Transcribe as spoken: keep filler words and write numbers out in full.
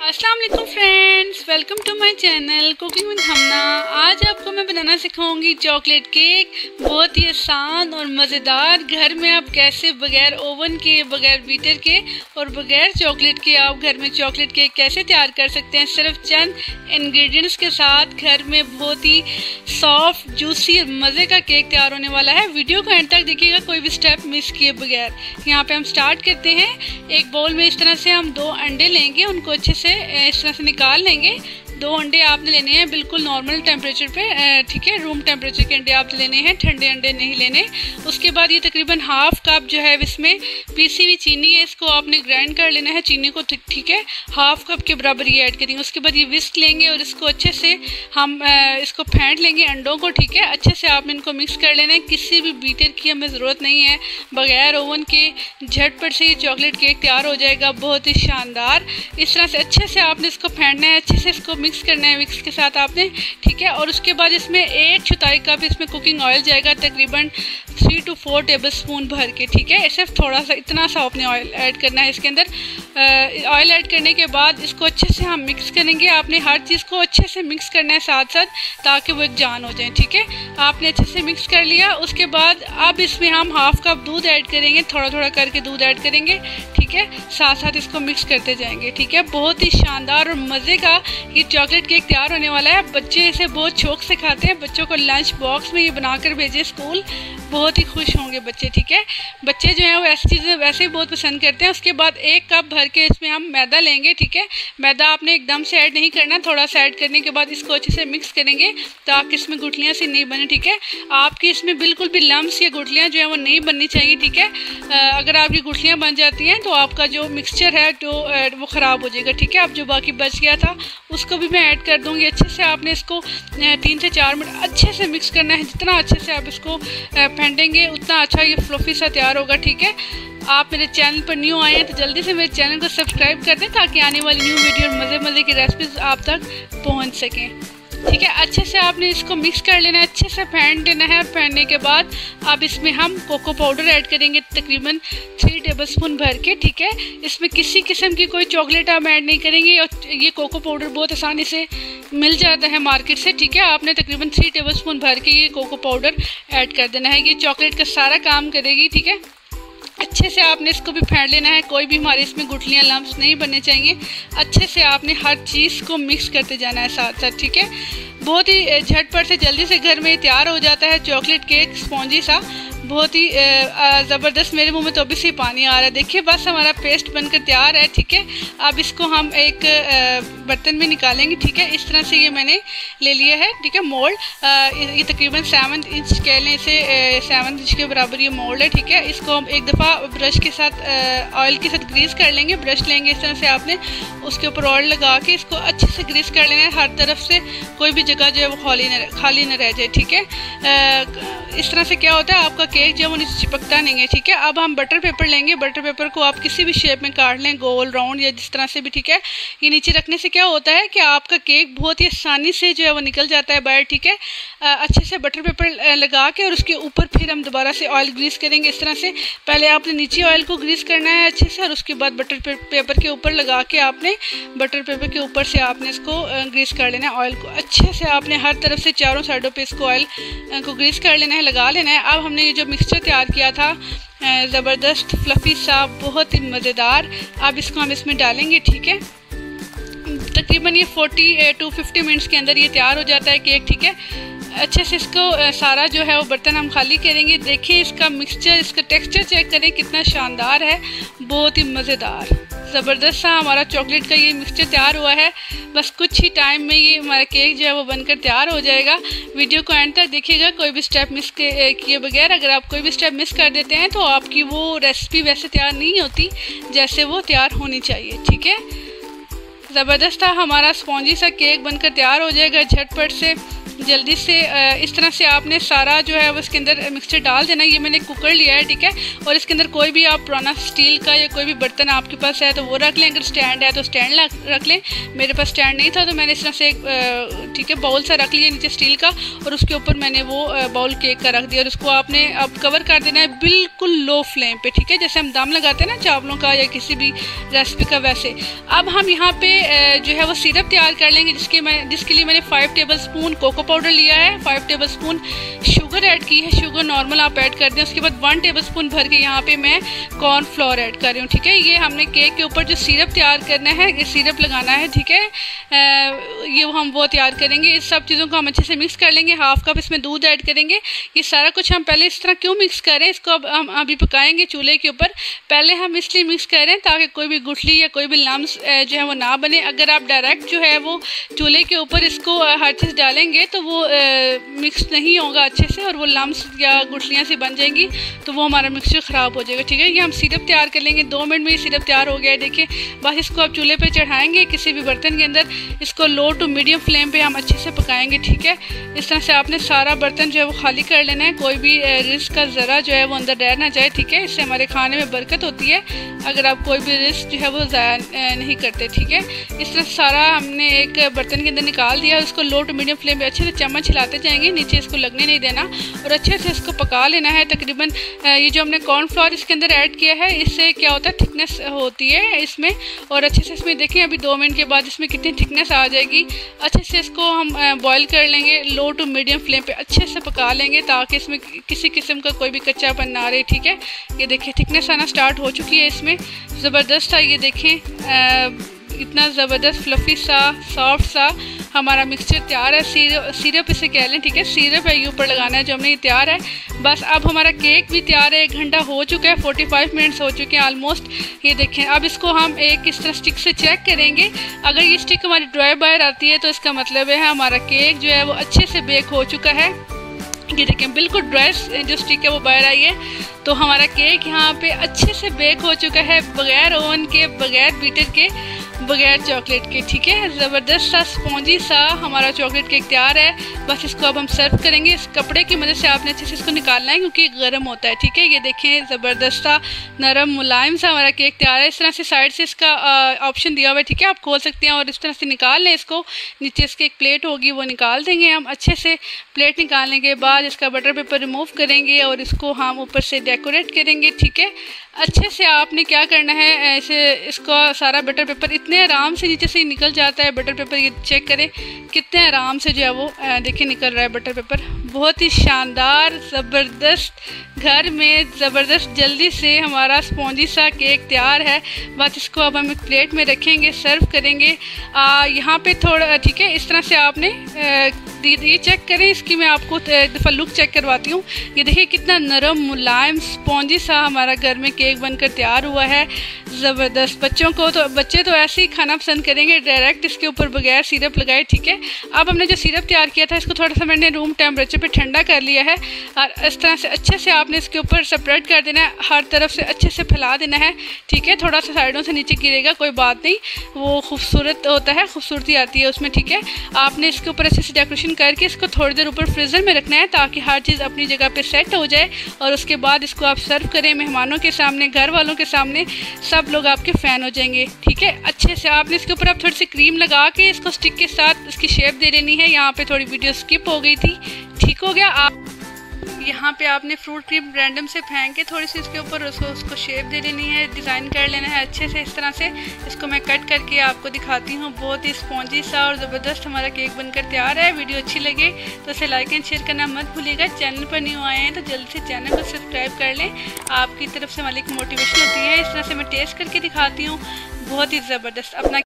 अस्सलाम वालेकुम friends, welcome to my channel cooking with Hamna. आज आपको मैं बनाना सिखाऊंगी चॉकलेट केक। बहुत ही आसान और मज़ेदार, घर में आप कैसे बगैर ओवन के, बगैर बीटर के और बगैर चॉकलेट के आप घर में चॉकलेट केक कैसे तैयार कर सकते हैं। सिर्फ चंद इंग्रेडिएंट्स के साथ घर में बहुत ही सॉफ्ट, जूसी और मज़े का केक तैयार होने वाला है। वीडियो को एंड तक देखिएगा, कोई भी स्टेप मिस किए बगैर। यहाँ पे हम स्टार्ट करते हैं। एक बाउल में इस तरह से हम दो अंडे लेंगे, उनको अच्छे से इस तरह से निकाल लेंगे। दो अंडे आपने लेने हैं बिल्कुल नॉर्मल टेम्परेचर पे, ठीक है, रूम टेम्परेचर के अंडे आप लेने हैं, ठंडे अंडे नहीं लेने। उसके बाद ये तकरीबन हाफ कप जो है इसमें पीसी हुई चीनी है, इसको आपने ग्राइंड कर लेना है चीनी को, ठीक है, हाफ कप के बराबर ये ऐड करेंगे। उसके बाद ये विस्क लेंगे और इसको अच्छे से हम इसको फेंट लेंगे अंडों को, ठीक है। अच्छे से आपने इनको मिक्स कर लेना है। किसी भी बीटर की हमें ज़रूरत नहीं है, बगैर ओवन के झटपट से ये चॉकलेट केक तैयार हो जाएगा, बहुत ही शानदार। इस तरह से अच्छे से आपने इसको फेंटना है, अच्छे से इसको मिक्स करना है विक्स के साथ आपने, ठीक है। और उसके बाद इसमें एक चौथाई कप इसमें कुकिंग ऑयल जाएगा, तकरीबन three to four tablespoon भर के, ठीक है। सिर्फ थोड़ा सा, इतना सा आपने ऑयल ऐड करना है इसके अंदर। ऑयल ऐड करने के बाद इसको अच्छे से हम मिक्स करेंगे। आपने हर चीज़ को अच्छे से मिक्स करना है साथ साथ, ताकि वो एक जान हो जाए, ठीक है। आपने अच्छे से मिक्स कर लिया। उसके बाद अब इसमें हम हाफ कप दूध ऐड करेंगे, थोड़ा थोड़ा करके दूध ऐड करेंगे, ठीक है। साथ साथ इसको मिक्स करते जाएंगे, ठीक है। बहुत ही शानदार और मज़े का ये चॉकलेट केक तैयार होने वाला है। बच्चे इसे बहुत शौक से खाते हैं। बच्चों को लंच बॉक्स में ये बनाकर भेजें स्कूल, बहुत ही खुश होंगे बच्चे, ठीक है। बच्चे जो हैं वो ऐसी चीज़ें वैसे ही बहुत पसंद करते हैं। उसके बाद एक कप भर के इसमें हम मैदा लेंगे, ठीक है। मैदा आपने एकदम से ऐड नहीं करना, थोड़ा सा ऐड करने के बाद इसको अच्छे से मिक्स करेंगे ताकि इसमें गुठलियाँ सी नहीं बने, ठीक है। आपकी इसमें बिल्कुल भी लम्स या गुठलियाँ जो है वो नहीं बननी चाहिए, ठीक है। अगर आपकी गुठलियाँ बन जाती हैं तो आपका जो मिक्सचर है तो वो ख़राब हो जाएगा, ठीक है। अब जो बाकी बच गया था उसको भी मैं ऐड कर दूँगी। अच्छे से आपने इसको तीन से चार मिनट अच्छे से मिक्स करना है। जितना अच्छे से आप इसको फेंटेंगे उतना अच्छा ये फ्लफी सा तैयार होगा, ठीक है। आप मेरे चैनल पर न्यू आए हैं तो जल्दी से मेरे चैनल को सब्सक्राइब कर दें ताकि आने वाली न्यू वीडियो और मज़े मज़े की रेसिपीज आप तक पहुंच सकें, ठीक है। अच्छे से आपने इसको मिक्स कर लेना है, अच्छे से फेंट लेना है। फेंटने के बाद अब इसमें हम कोको पाउडर ऐड करेंगे, तकरीबन थ्री टेबलस्पून भर के, ठीक है। इसमें किसी किस्म की कोई चॉकलेट हम ऐड नहीं करेंगे और ये कोको पाउडर बहुत आसानी से मिल जाता है मार्केट से, ठीक है। आपने तकरीबन थ्री टेबलस्पून भर के ये कोको पाउडर ऐड कर देना है। ये चॉकलेट का सारा काम करेगी, ठीक है। अच्छे से आपने इसको भी फेंट लेना है। कोई भी हमारे इसमें गुठलियाँ, लम्स नहीं बनने चाहिए। अच्छे से आपने हर चीज़ को मिक्स करते जाना है साथ साथ, ठीक है। बहुत ही झटपट से जल्दी से घर में तैयार हो जाता है चॉकलेट केक, स्पॉन्जी सा, बहुत ही ज़बरदस्त। मेरे मुंह में तो अभी से पानी आ रहा है। देखिए बस हमारा पेस्ट बनकर तैयार है, ठीक है। अब इसको हम एक बर्तन में निकालेंगे, ठीक है। इस तरह से ये मैंने ले लिया है, ठीक है, मोल्ड। ये तकरीबन सेवन इंच कह लें इसे, सेवन इंच के बराबर ये मोल्ड है, ठीक है। इसको हम एक दफ़ा ब्रश के साथ, ऑयल के साथ ग्रीस कर लेंगे। ब्रश लेंगे इस तरह से आपने, उसके ऊपर ऑयल लगा के इसको अच्छे से ग्रीस कर लेना है हर तरफ से, कोई भी जगह जो है वो खाली न खाली न रह जाए, ठीक है। इस तरह से क्या होता है, आपका केक जो है वो नीचे चिपकता नहीं है, ठीक है। अब हम बटर पेपर लेंगे। बटर पेपर को आप किसी भी शेप में काट लें, गोल, राउंड या जिस तरह से भी, ठीक है। ये नीचे रखने से क्या होता है कि आपका केक बहुत ही आसानी से जो है वो निकल जाता है बाहर, ठीक है। अच्छे से बटर पेपर लगा के और उसके ऊपर फिर हम दोबारा से ऑयल ग्रीस करेंगे इस तरह से। पहले आपने नीचे ऑयल को ग्रीस करना है अच्छे से और उसके बाद बटर पेपर के ऊपर लगा के आपने बटर पेपर के ऊपर से आपने इसको ग्रीस कर लेना है। ऑयल को अच्छे से आपने हर तरफ से चारों साइडों पे इसको ऑयल को ग्रीस कर लेना है, लगा लेना है। अब हमने ये जो मिक्सचर तैयार किया था ज़बरदस्त फ्लफ़ी सा, बहुत ही मज़ेदार, अब इसको हम इसमें डालेंगे, ठीक है। तकरीबन ये फोर्टी टू फिफ्टी मिनट्स के अंदर ये तैयार हो जाता है केक, ठीक है। अच्छे से इसको सारा जो है वो बर्तन हम खाली करेंगे। देखिए इसका मिक्सचर, इसका टेक्सचर चेक करें कितना शानदार है, बहुत ही मज़ेदार, ज़बरदस्त सा हमारा चॉकलेट का ये मिक्सचर तैयार हुआ है। बस कुछ ही टाइम में ये हमारा केक जो है वो बनकर तैयार हो जाएगा। वीडियो को एंड तक देखिएगा, कोई भी स्टेप मिस किए बगैर। अगर आप कोई भी स्टेप मिस कर देते हैं तो आपकी वो रेसिपी वैसे तैयार नहीं होती जैसे वो तैयार होनी चाहिए, ठीक है। ज़बरदस्त था हमारा स्पॉन्जी सा केक बनकर तैयार हो जाएगा झटपट से। जल्दी से इस तरह से आपने सारा जो है वो इसके अंदर मिक्सचर डाल देना। ये मैंने कुकर लिया है, ठीक है, और इसके अंदर कोई भी आप पुराना स्टील का या कोई भी बर्तन आपके पास है तो वो रख लें। अगर स्टैंड है तो स्टैंड रख लें। मेरे पास स्टैंड नहीं था तो मैंने इस तरह से एक ठीक है बाउल सा रख लिया नीचे स्टील का, और उसके ऊपर मैंने वो बाउल केक का रख दिया। और उसको आपने अब कवर कर देना है बिल्कुल लो फ्लेम पे, ठीक है, जैसे हम दम लगाते हैं ना चावलों का या किसी भी रेसिपी का, वैसे। अब हम यहाँ पे जो है वो सिरप तैयार कर लेंगे, जिसके मैं जिसके लिए मैंने five tablespoon cocoa powder लिया है, five tablespoon sugar add की है, शुगर नॉर्मल आप ऐड कर दें। उसके बाद वन टेबल स्पून भर के यहाँ पे मैं कॉर्न फ्लोर ऐड कर रही हूँ, ठीक है। ये हमने केक के ऊपर जो सिरप तैयार करना है, ये सिरप लगाना है, ठीक है, ये हम वो तैयार करेंगे। इस सब चीज़ों को हम अच्छे से मिक्स कर लेंगे। हाफ कप इसमें दूध ऐड करेंगे। ये सारा कुछ हम पहले इस तरह क्यों मिक्स करें, इसको अब हम अभी पकाएंगे चूल्हे के ऊपर। पहले हम इसलिए मिक्स करें ताकि कोई भी गुठली या कोई भी लम्स जो है वो ना बने। अगर आप डायरेक्ट जो है वो चूल्हे के ऊपर इसको हर चीज़ डालेंगे तो वो मिक्स नहीं होगा अच्छे से, और वो लम्स या गुठलियाँ सी बन जाएंगी, तो वो हमारा मिक्सचर ख़राब हो जाएगा, ठीक है। ये हम सिरप तैयार कर लेंगे। दो मिनट में ये सिरप तैयार हो गया है, देखिए। बस इसको आप चूल्हे पे चढ़ाएंगे किसी भी बर्तन के अंदर, इसको लो टू मीडियम फ्लेम पे हम अच्छे से पकाएंगे, ठीक है। इस तरह से आपने सारा बर्तन जो है वो खाली कर लेना है, कोई भी रिस्क का ज़रा जो है वो अंदर रह ना जाए, ठीक है। इससे हमारे खाने में बरकत होती है अगर आप कोई भी रिस्क जो है वो ज़ाया नहीं करते, ठीक है। इस तरह सारा हमने एक बर्तन के अंदर निकाल दिया। उसको लो टू मीडियम फ्लेम पे अच्छे से चम्मच हिलाते जाएंगे, नीचे इसको लगने नहीं देना, और अच्छे से इसको पका लेना है। तकरीबन ये जो हमने कॉर्नफ्लोर इसके अंदर ऐड किया है, इससे क्या होता है, थिकनेस होती है इसमें, और अच्छे से इसमें देखें अभी दो मिनट के बाद इसमें कितनी थिकनेस आ जाएगी। अच्छे से इसको हम बॉईल कर लेंगे, लो टू मीडियम फ्लेम पे अच्छे से पका लेंगे ताकि इसमें किसी किस्म का कोई भी कच्चापन ना रहे, ठीक है। ये देखिए थिकनेस आना स्टार्ट हो चुकी है, इसमें ज़बरदस्त था। ये देखें आ, इतना ज़बरदस्त फ्लफ़ी सा सॉफ्ट सा हमारा मिक्सचर तैयार है। सिरप सिरप इसे कह लें, ठीक है, सिरप है ये ऊपर लगाना है जो हमने ये तैयार है। बस अब हमारा केक भी तैयार है। एक घंटा हो चुका है, पैंतालीस मिनट्स हो चुके हैं ऑलमोस्ट। ये देखें, अब इसको हम एक इस तरह स्टिक से चेक करेंगे। अगर ये स्टिक हमारी ड्राई बाहर आती है तो इसका मतलब है हमारा केक जो है वो अच्छे से बेक हो चुका है। ये देखें बिल्कुल ड्राई जो स्टिक है वो बाहर आई है, तो हमारा केक यहाँ पे अच्छे से बेक हो चुका है, बगैर ओवन के, बगैर बीटर के, बगैर चॉकलेट के, ठीक है। ज़बरदस्त सा स्पॉन्जी सा हमारा चॉकलेट केक तैयार है। बस इसको अब हम सर्व करेंगे। इस कपड़े की मदद से आपने अच्छे से इसको निकालना है क्योंकि गर्म होता है, ठीक है। ये देखें ज़बरदस्त सा नरम मुलायम सा हमारा केक तैयार है। इस तरह से साइड से इसका ऑप्शन दिया हुआ है, ठीक है, आप खोल सकते हैं और इस तरह से निकाल लें इसको। नीचे इसकी एक प्लेट होगी वो निकाल देंगे हम अच्छे से। प्लेट निकालने के बाद इसका बटर पेपर रिमूव करेंगे और इसको हम ऊपर से डेकोरेट करेंगे, ठीक है। अच्छे से आपने क्या करना है, ऐसे इसको सारा बटर पेपर इतने आराम से नीचे से निकल जाता है बटर पेपर। ये चेक करें कितने आराम से जो है वो देखिए निकल रहा है बटर पेपर। बहुत ही शानदार ज़बरदस्त घर में ज़बरदस्त जल्दी से हमारा स्पॉन्जी सा केक तैयार है। बस इसको अब हम एक प्लेट में रखेंगे, सर्व करेंगे। यहाँ पे थोड़ा, ठीक है, इस तरह से आपने आ, ये चेक करें, इसकी मैं आपको एक दफ़ा लुक चेक करवाती हूँ। ये देखिए कितना नरम मुलायम स्पॉन्जी सा हमारा घर में केक बनकर तैयार हुआ है। ज़बरदस्त। बच्चों को तो बच्चे तो ऐसे ही खाना पसंद करेंगे डायरेक्ट इसके ऊपर बगैर सिरप लगाए, ठीक है। अब हमने जो सिरप तैयार किया था इसको थोड़ा सा मैंने रूम टेम्परेचर पे ठंडा कर लिया है, और इस तरह से अच्छे से आपने इसके ऊपर स्प्रेड कर देना है, हर तरफ से अच्छे से फैला देना है, ठीक है। थोड़ा सा साइडों से नीचे गिरेगा, कोई बात नहीं, वो खूबसूरत होता है, खूबसूरती आती है उसमें, ठीक है। आपने इसके ऊपर अच्छे से डेकोरेशन करके इसको थोड़ी देर ऊपर फ्रीज़र में रखना है ताकि हर चीज़ अपनी जगह पे सेट हो जाए, और उसके बाद इसको आप सर्व करें मेहमानों के सामने, घर वालों के सामने, सब लोग आपके फ़ैन हो जाएंगे, ठीक है। अच्छे से आपने इसके ऊपर आप थोड़ी सी क्रीम लगा के इसको स्टिक के साथ इसकी शेप दे लेनी है। यहाँ पे थोड़ी वीडियो स्किप हो गई थी, ठीक हो गया। आप यहाँ पे आपने फ्रूट क्रीम रैंडम से फेंक के थोड़ी सी इसके ऊपर उसको उसको शेप दे लेनी है, डिज़ाइन कर लेना है अच्छे से। इस तरह से इसको मैं कट करके आपको दिखाती हूँ। बहुत ही स्पॉन्जी सा और ज़बरदस्त हमारा केक बनकर तैयार है। वीडियो अच्छी लगे तो इसे लाइक एंड शेयर करना मत भूलिएगा। चैनल पर न्यू आए हैं तो जल्दी से चैनल को सब्सक्राइब कर लें, आपकी तरफ से हमारी मोटिवेशन होती है। इस तरह से मैं टेस्ट करके दिखाती हूँ, बहुत ही ज़बरदस्त। अपना